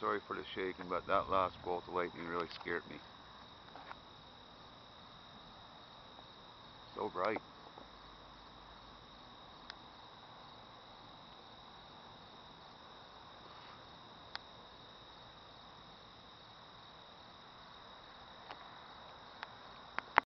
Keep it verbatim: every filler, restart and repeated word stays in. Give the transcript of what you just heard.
sorry for the shaking, but that last bolt of lightning really scared me. So bright.